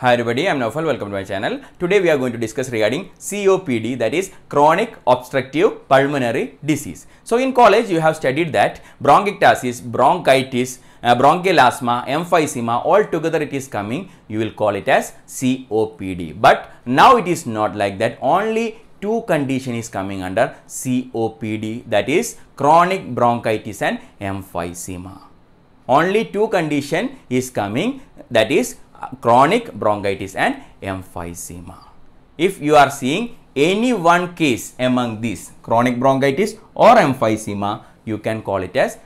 Hi everybody, I am Naufal. Welcome to my channel. Today we are going to discuss regarding COPD, that is chronic obstructive pulmonary disease. So in college you have studied that bronchitis, bronchitis, bronchial asthma, emphysema, all together it is coming. You will call it as COPD. But now it is not like that. Only two condition is coming under COPD, that is chronic bronchitis and emphysema. Only two condition is coming, that is chronic bronchitis and emphysema. If you are seeing any one case among these, chronic bronchitis or emphysema, you can call it as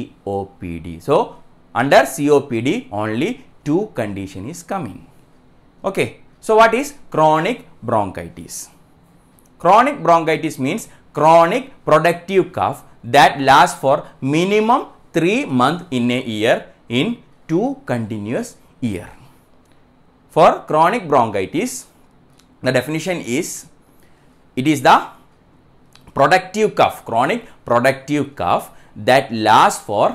COPD. So under COPD only two condition is coming. Okay. So what is chronic bronchitis? Chronic bronchitis means chronic productive cough that lasts for minimum 3 months in a year in 2 continuous years. For chronic bronchitis, the definition is, it is the productive cough, chronic productive cough that lasts for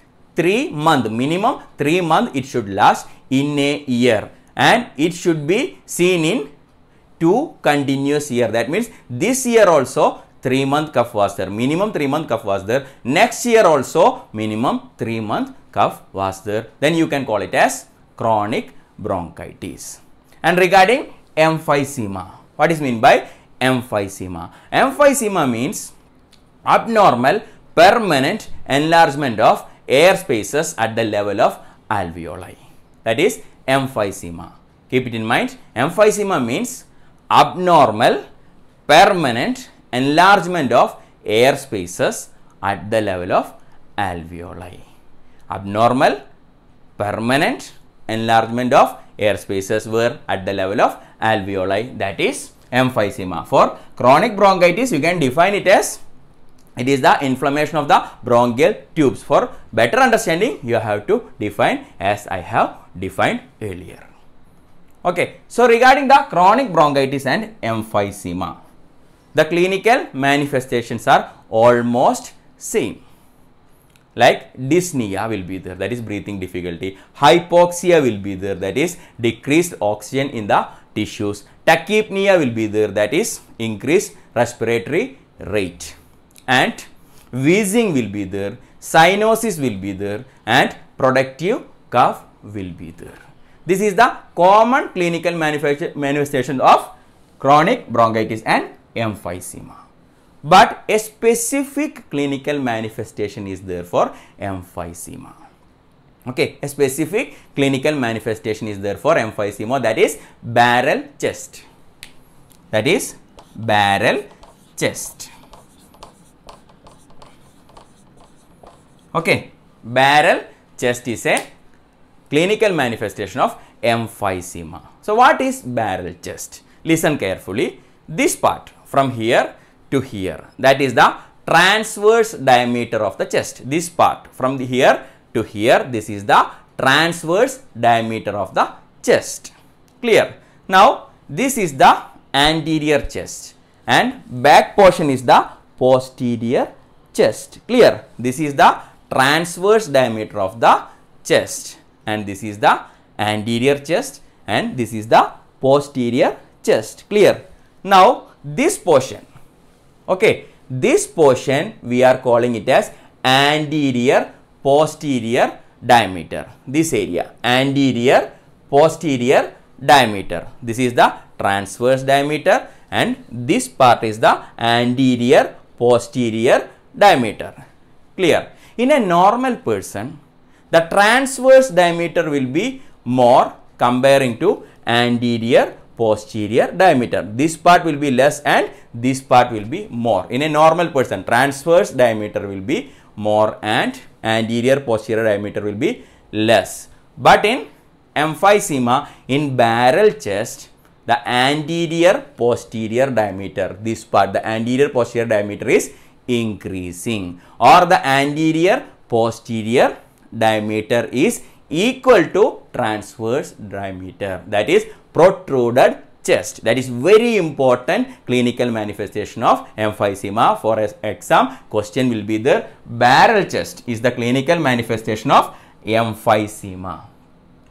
3 months, minimum 3 months it should last in a year, and it should be seen in 2 continuous years. That means this year also 3 month cough was there, minimum 3 month cough was there, next year also minimum 3 month cough was there, then you can call it as chronic bronchitis. And regarding emphysema, what is meant by emphysema? Emphysema means abnormal permanent enlargement of air spaces at the level of alveoli. That is emphysema. Keep it in mind. Emphysema means abnormal permanent enlargement of air spaces at the level of alveoli. Abnormal permanent enlargement of air spaces were at the level of alveoli, that is emphysema. For chronic bronchitis you can define it as, it is the inflammation of the bronchial tubes. For better understanding you have to define as I have defined earlier. Okay. So regarding the chronic bronchitis and emphysema, the clinical manifestations are almost same. Like dyspnea will be there, that is breathing difficulty. Hypoxia will be there, that is decreased oxygen in the tissues. Tachypnea will be there, that is increased respiratory rate. And wheezing will be there, cyanosis will be there, and productive cough will be there. This is the common clinical manifestation of chronic bronchitis and emphysema. But a specific clinical manifestation is there for emphysema. Okay, a specific clinical manifestation is there for emphysema, that is barrel chest. That is barrel chest. Okay, barrel chest is a clinical manifestation of emphysema. So what is barrel chest? Listen carefully. This part from here to here, that is the transverse diameter of the chest. This part from here to here, this is the transverse diameter of the chest. Clear? Now this is the anterior chest and back portion is the posterior chest. Clear? This is the transverse diameter of the chest and this is the anterior chest and this is the posterior chest. Clear? Now this portion, okay, this portion we are calling it as anterior posterior diameter. This area, anterior posterior diameter. This is the transverse diameter and this part is the anterior posterior diameter. Clear? In a normal person, the transverse diameter will be more comparing to anterior posterior diameter. This part will be less and this part will be more. In a normal person, transverse diameter will be more and anterior posterior diameter will be less. But in emphysema, in barrel chest, the anterior posterior diameter, this part, the anterior posterior diameter is increasing, or the anterior posterior diameter is equal to transverse diameter, that is protruded chest. That is very important clinical manifestation of emphysema. For exam question will be the barrel chest is the clinical manifestation of emphysema.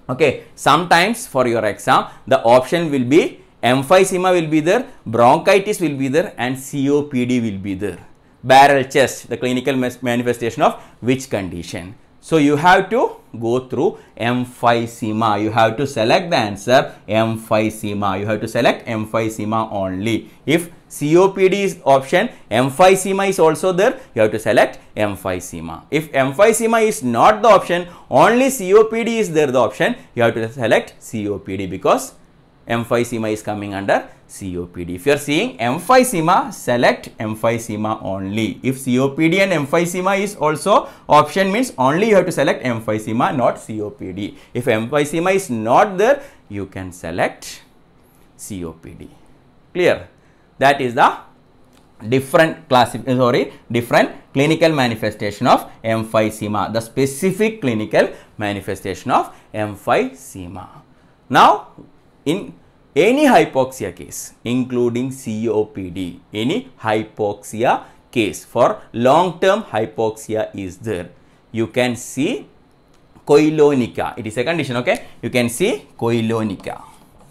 Okay, sometimes for your exam, the option will be emphysema will be there, bronchitis will be there, and COPD will be there. Barrel chest, the clinical manifestation of which condition? So you have to go through emphysema. You have to select the answer emphysema. You have to select emphysema only. If COPD is option, emphysema is also there, you have to select emphysema. If emphysema is not the option, only COPD is there the option, you have to select COPD because emphysema is coming under COPD. If you are seeing emphysema, select emphysema only. If COPD and emphysema is also option, means only you have to select emphysema, not COPD. If emphysema is not there, you can select COPD. Clear? That is the different clinical manifestation of emphysema, the specific clinical manifestation of emphysema. Now, in any hypoxia case, including COPD, any hypoxia case for long-term hypoxia is there, you can see koilonichya. It is a condition, okay? You can see koilonichya.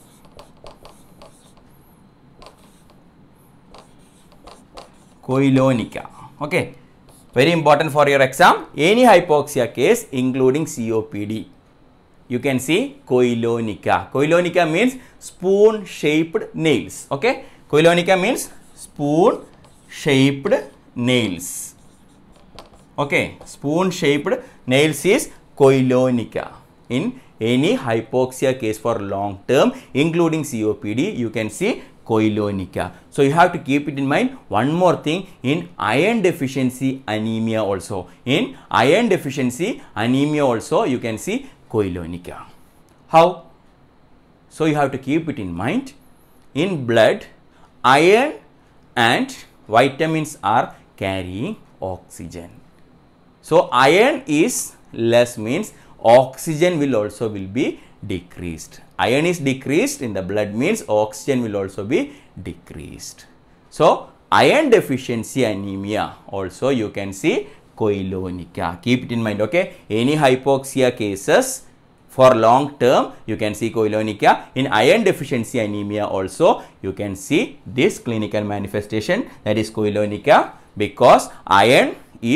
Koilonichya. Okay, very important for your exam. Any hypoxia case including COPD, you can see koilonichya. Koilonichya means spoon shaped nails. Okay, koilonichya means spoon shaped nails. Okay, spoon shaped nails is koilonichya. In any hypoxia case for long term including COPD, you can see koilonichya. So you have to keep it in mind. One more thing, in iron deficiency anemia also. In iron deficiency anemia also you can see koilonichya. How? So you have to keep it in mind. In blood, iron and vitamins are carrying oxygen. So iron is less means oxygen will be decreased. Iron is decreased in the blood means oxygen will also be decreased. So iron deficiency anemia also you can see koilonichya. Keep it in mind, okay? Any hypoxia cases for long term you can see koilonichya. In iron deficiency anemia also you can see this clinical manifestation, that is koilonichya, because iron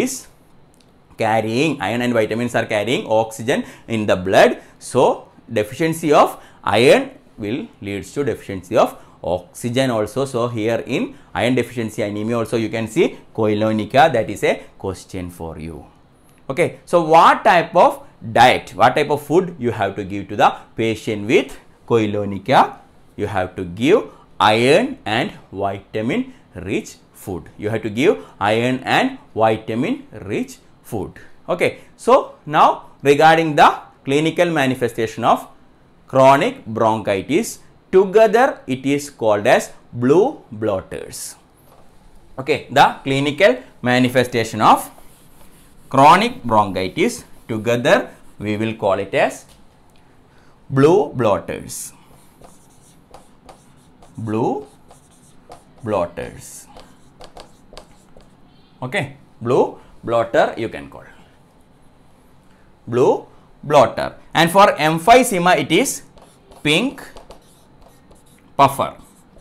and vitamins are carrying oxygen in the blood. So deficiency of iron will leads to deficiency of oxygen also. So here in iron deficiency anemia also you can see koilonichya. That is a question for you. Okay, so what type of diet, what type of food you have to give to the patient with koilonichya? You have to give iron and vitamin rich food. You have to give iron and vitamin rich food. Okay, so now regarding the clinical manifestation of chronic bronchitis, together it is called as blue blotters. Okay, the clinical manifestation of chronic bronchitis, together we will call it as blue blotters. Blue blotters. Okay, blue blotter you can call. Blue blotter. And for emphysema it is pink puffer.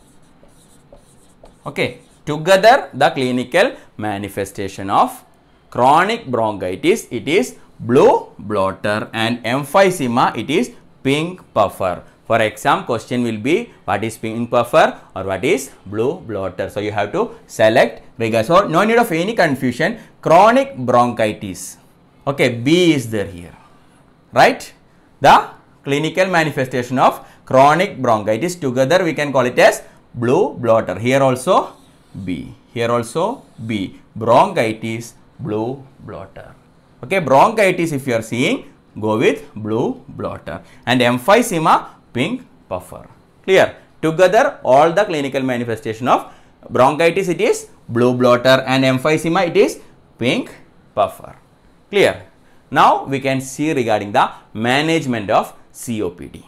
Okay, together the clinical manifestation of chronic bronchitis, it is blue blotter, and emphysema it is pink puffer. For exam question will be what is pink puffer or what is blue blotter. So you have to select. So no need of any confusion. Chronic bronchitis. Okay, B is there here, right? The clinical manifestation of chronic bronchitis, together we can call it as blue blotter. Here also B. Here also B. Bronchitis, blue blotter. Okay, bronchitis if you are seeing, go with blue blotter, and emphysema pink puffer. Clear? Together all the clinical manifestation of bronchitis it is blue blotter, and emphysema it is pink puffer. Clear? Now we can see regarding the management of COPD.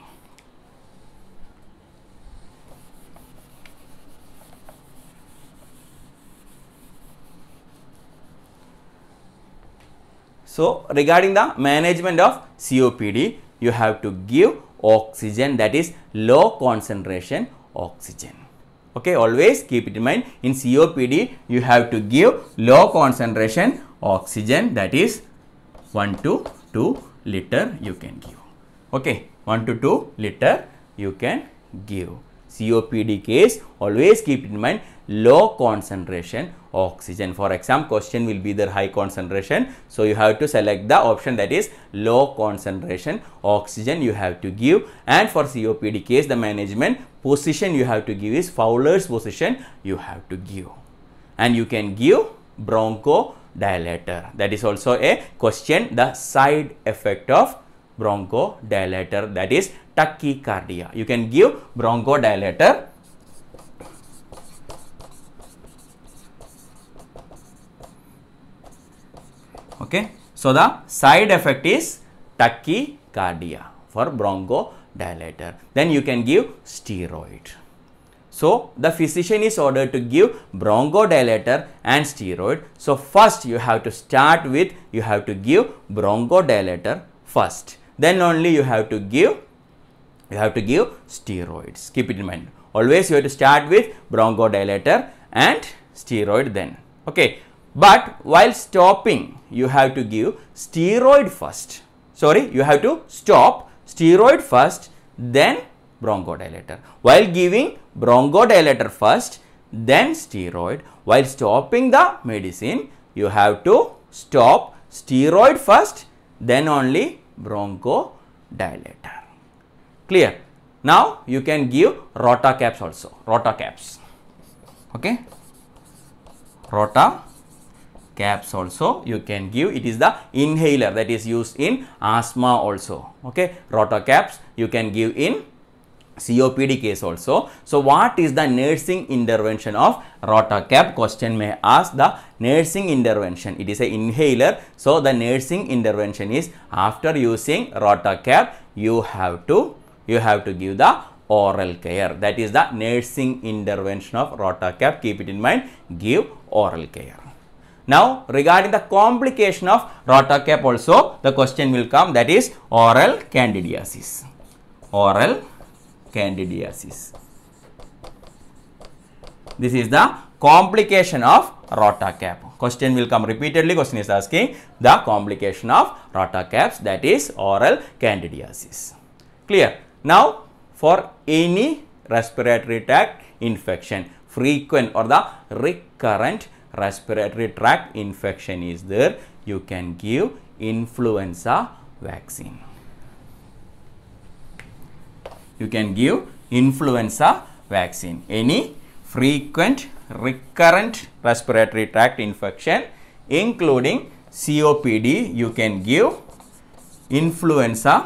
So regarding the management of COPD, you have to give oxygen, that is low concentration oxygen. Okay, always keep it in mind, in COPD you have to give low concentration oxygen, that is 1 to 2 liter you can give. Okay, 1 to 2 liter you can give. COPD case, always keep in mind low concentration oxygen. For exam question will be the high concentration, so you have to select the option that is low concentration oxygen you have to give. And for COPD case, the management position you have to give is Fowler's position you have to give. And you can give bronchodilator. That is also a question, the side effect of bronchodilator, that is tachycardia. You can give bronchodilator. Okay, so the side effect is tachycardia for bronchodilator. Then you can give steroid. So the physician is ordered to give bronchodilator and steroid. So first you have to start with, you have to give bronchodilator first. Then only you have to give steroids. Keep it in mind. Always you have to start with bronchodilator and steroid then. Okay. But while stopping, you have to give steroid first. Sorry, you have to stop steroid first, then bronchodilator. While giving bronchodilator first, then steroid. While stopping the medicine, you have to stop steroid first, then only bronchodilator. Clear? Now you can give Rotacaps also. Rotacaps. Okay. Rotacaps also you can give. It is the inhaler that is used in asthma also. Okay. Rotacaps you can give in COPD case also. So what is the nursing intervention of Rotacap? Question may ask the nursing intervention. It is a inhaler. So the nursing intervention is, after using Rotacap, you have to give the oral care. That is the nursing intervention of Rotacap. Keep it in mind. Give oral care. Now regarding the complication of Rotacap also, the question will come, that is oral candidiasis. Oral candidiasis. This is the complication of Rotacap. Question will come repeatedly. Question is asking the complication of Rotacaps, that is oral candidiasis. Clear? Now for any respiratory tract infection, frequent or the recurrent respiratory tract infection is there, you can give influenza vaccine. You can give influenza vaccine. Any frequent recurrent respiratory tract infection including COPD, you can give influenza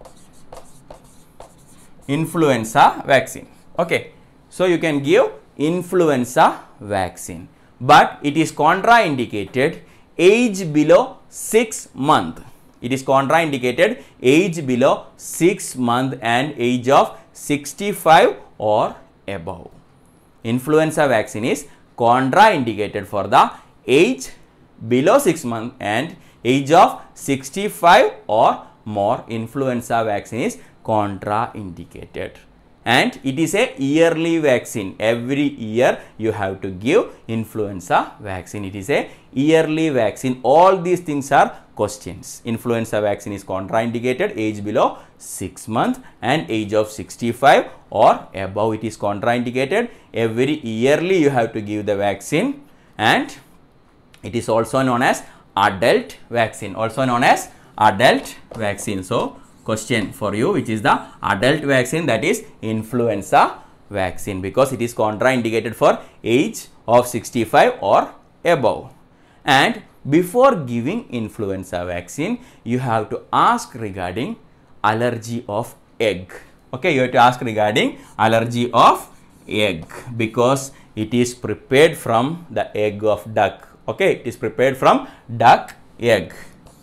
vaccine. Okay. So you can give influenza vaccine, but it is contraindicated age below 6 months. It is contraindicated age below 6 months and age of 65 or above. Influenza vaccine is contraindicated for the age below 6 months and age of 65 or more. Influenza vaccine is contraindicated, and it is a yearly vaccine. Every year you have to give influenza vaccine. It is a yearly vaccine. All these things are questions. Influenza vaccine is contraindicated age below 6 months and age of 65 or above. It is contraindicated. Every yearly you have to give the vaccine, and it is also known as adult vaccine. Also known as adult vaccine. So question for you, which is the adult vaccine, that is influenza vaccine, because it is contraindicated for age of 65 or above. And before giving influenza vaccine, you have to ask regarding allergy of egg. Okay, you have to ask regarding allergy of egg, because it is prepared from the egg of duck. Okay, it is prepared from duck egg.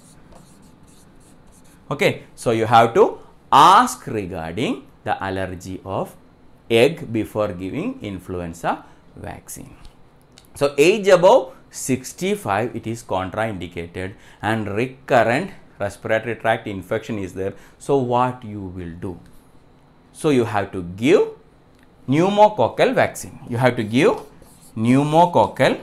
Okay, so you have to ask regarding the allergy of egg before giving influenza vaccine. So age above 65, it is contraindicated, and recurrent respiratory tract infection is there. So what you will do? So you have to give pneumococcal vaccine. You have to give pneumococcal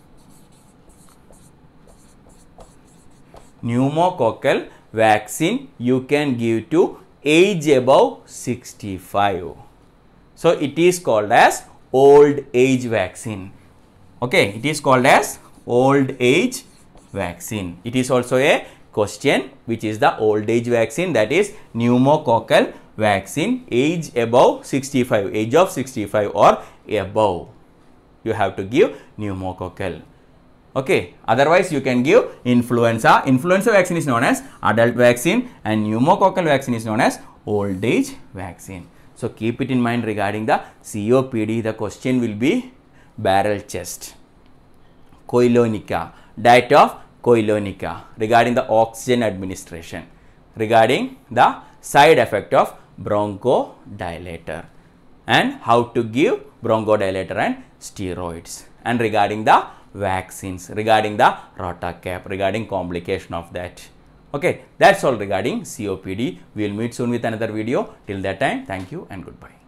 vaccine. You can give to age above 65. So it is called as old age vaccine. Okay, it is called as old age vaccine. It is also a question, which is the old age vaccine, that is pneumococcal vaccine, age above 65, age of 65 or above. You have to give pneumococcal. Okay, otherwise you can give influenza. Influenza vaccine is known as adult vaccine and pneumococcal vaccine is known as old age vaccine. So keep it in mind regarding the COPD. The question will be barrel chest, koilonichya, diet of koilonichya, regarding the oxygen administration, regarding the side effect of bronchodilator and how to give bronchodilator and steroids, and regarding the vaccines, regarding the Rotacap, regarding complication of that. Okay, that's all regarding COPD. We will meet soon with another video. Till that time, thank you and goodbye.